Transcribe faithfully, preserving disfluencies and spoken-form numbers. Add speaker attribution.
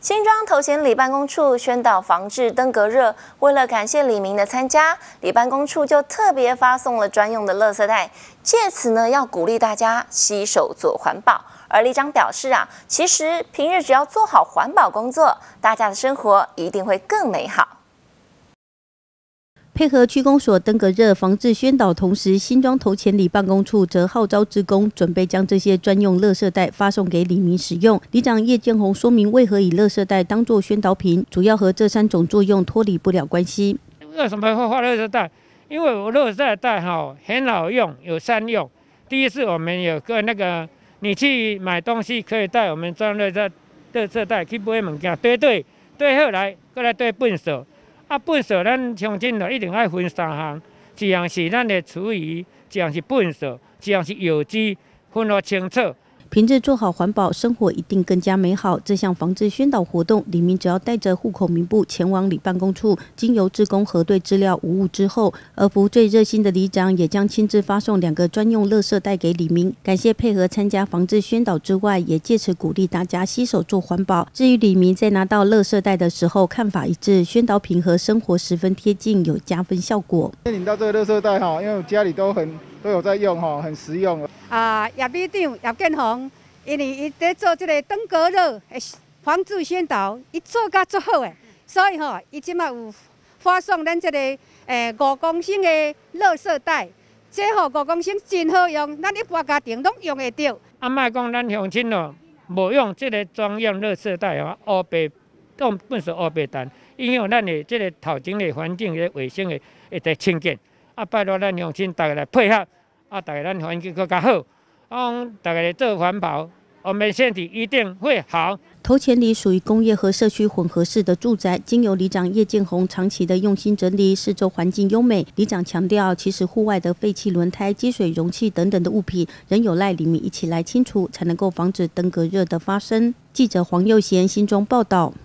Speaker 1: 新庄头前里办公处宣导防治登革热，为了感谢里民的参加，里办公处就特别发送了专用的垃圾袋，借此呢要鼓励大家携手做环保。而里长表示啊，其实平日只要做好环保工作，大家的生活一定会更美好。
Speaker 2: 配合区公所登革热防治宣导，同时新庄头前里办公处则号召职工准备将这些专用垃圾袋发送给里民使用。里长叶建宏说明为何以垃圾袋当作宣导品，主要和这三种作用脱离不了关系。
Speaker 3: 为什么会发垃圾袋？因为我垃圾袋哈很好用，有三用。第一是我们有个那个，你去买东西可以带我们装垃圾垃圾袋去买物件，堆堆堆好来，再来堆粪扫。 啊，粪扫咱乡亲就一定爱分三项，一项是咱的厨余，一项是粪扫，一项是有机，分得清楚。
Speaker 2: 平日做好环保，生活一定更加美好。这项防治宣导活动，里民只要带着户口名簿前往里办公处，经由志工核对资料无误之后，而服最热心的里长也将亲自发送两个专用垃圾袋给里民，感谢配合参加防治宣导之外，也借此鼓励大家携手做环保。至于里民在拿到垃圾袋的时候，看法一致，宣导品和生活十分贴近，有加分效果。
Speaker 4: 领到这个垃圾袋哈，因为我家里都很都有在用哈，很实用。
Speaker 5: 啊，叶里长叶建宏，因为伊在做这个登革热的防治宣导，伊做甲足好诶，所以吼，伊即马有发送咱这个诶五公升的垃圾袋，这吼五公升真好用，咱一般家庭拢用会到。
Speaker 3: 啊，莫讲咱乡亲哦，无用这个专用垃圾袋哦，乌白当本是乌白蛋，影响咱的这个头前的环境的卫生的一个清洁。啊，拜托咱乡亲大家来配合。 啊，大家咱环境更加好，啊，大家做环保，我们身体一定会好。
Speaker 2: 头前里属于工业和社区混合式的住宅，经由里长叶建宏长期的用心整理，四周环境优美。里长强调，其实户外的废弃轮胎、积水容器等等的物品，仍有赖里民一起来清除，才能够防止登革热的发生。记者黄佑贤新庄报道。